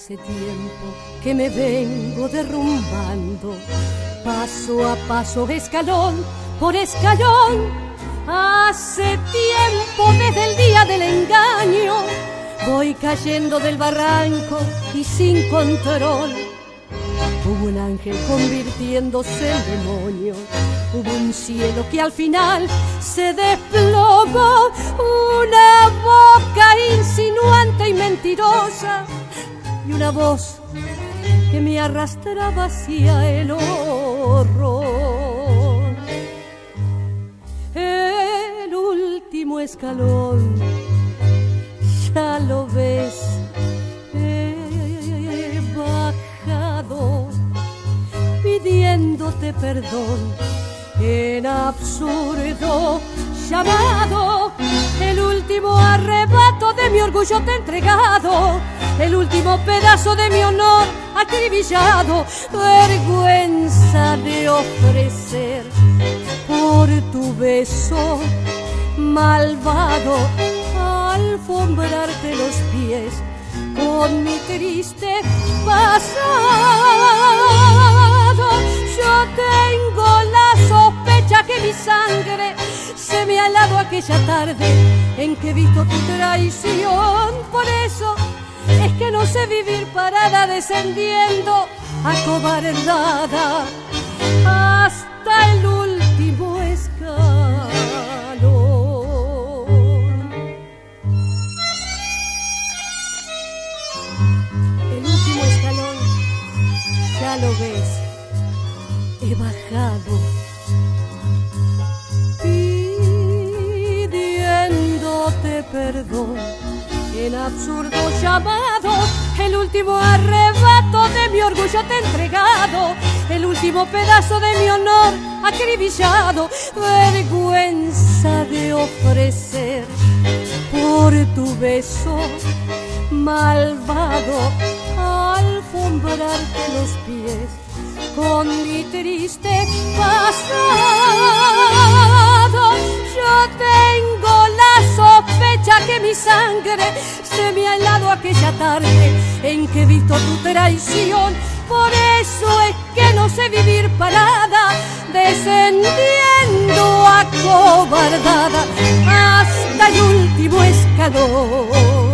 Hace tiempo que me vengo derrumbando, paso a paso, escalón por escalón. Hace tiempo desde el día del engaño voy cayendo del barranco y sin control. Hubo un ángel convirtiéndose en demonio, hubo un cielo que al final se desplomó, una boca insinuante y mentirosa y una voz que me arrastraba hacia el horror. El último escalón, ya lo ves, he bajado pidiéndote perdón en absurdo llamado. El último arrebato de mi orgullo te he entregado, el último pedazo de mi honor acribillado. Vergüenza de ofrecer por tu beso malvado, alfombrarte los pies con mi triste pasado. Yo tengo la sospecha que mi sangre se me ha helado aquella tarde en que he visto tu traición. Por eso es que no sé vivir parada, descendiendo acobardada hasta el último escalón. El último escalón, ya lo ves, he bajado pidiéndote perdón en absurdo llamado. El último arrebato de mi orgullo te he entregado, el último pedazo de mi honor acribillado. Vergüenza de ofrecer por tu beso malvado, alfombrarte los pies con mi triste pasado. Yo tengo la sospecha que mi sangre se me ha helado aquella tarde en que he visto tu traición. Por eso es que no sé vivir parada, descendiendo acobardada hasta el último escalón.